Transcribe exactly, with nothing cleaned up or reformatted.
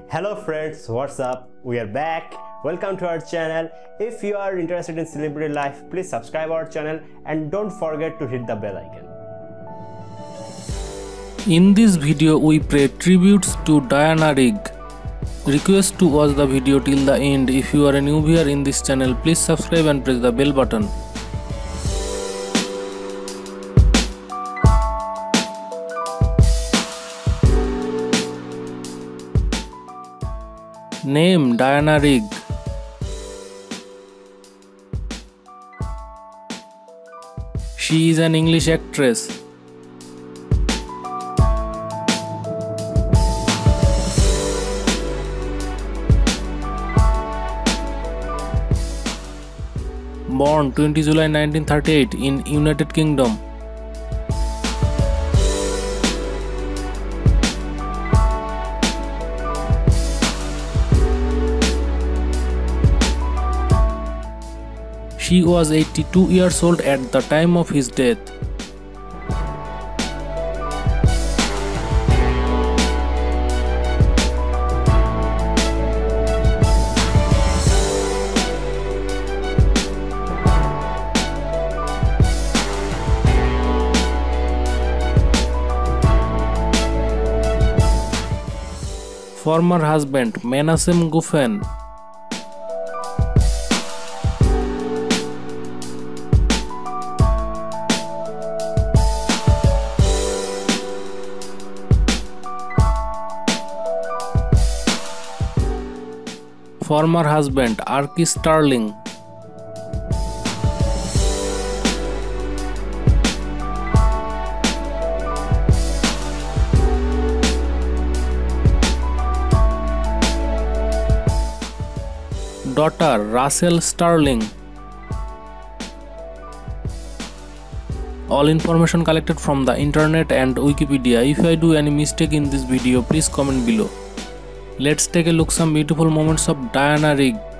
Hello friends, what's up? We are back. Welcome to our channel. If you are interested in celebrity life, please subscribe our channel and don't forget to hit the bell icon. In this video we pay tributes to Diana Rigg. Request to watch the video till the end. If you are a new viewer in this channel, please subscribe and press the bell button. Name: Diana Rigg. She is an English actress. Born twentieth July nineteen thirty-eight in United Kingdom. She was eighty-two years old at the time of his death. Former husband: Menachem Goffin. Former husband: Arky Starling. Daughter: Russell Starling. All information collected from the internet and Wikipedia. If I do any mistake in this video, please comment below. Let's take a look some beautiful moments of Diana Rigg.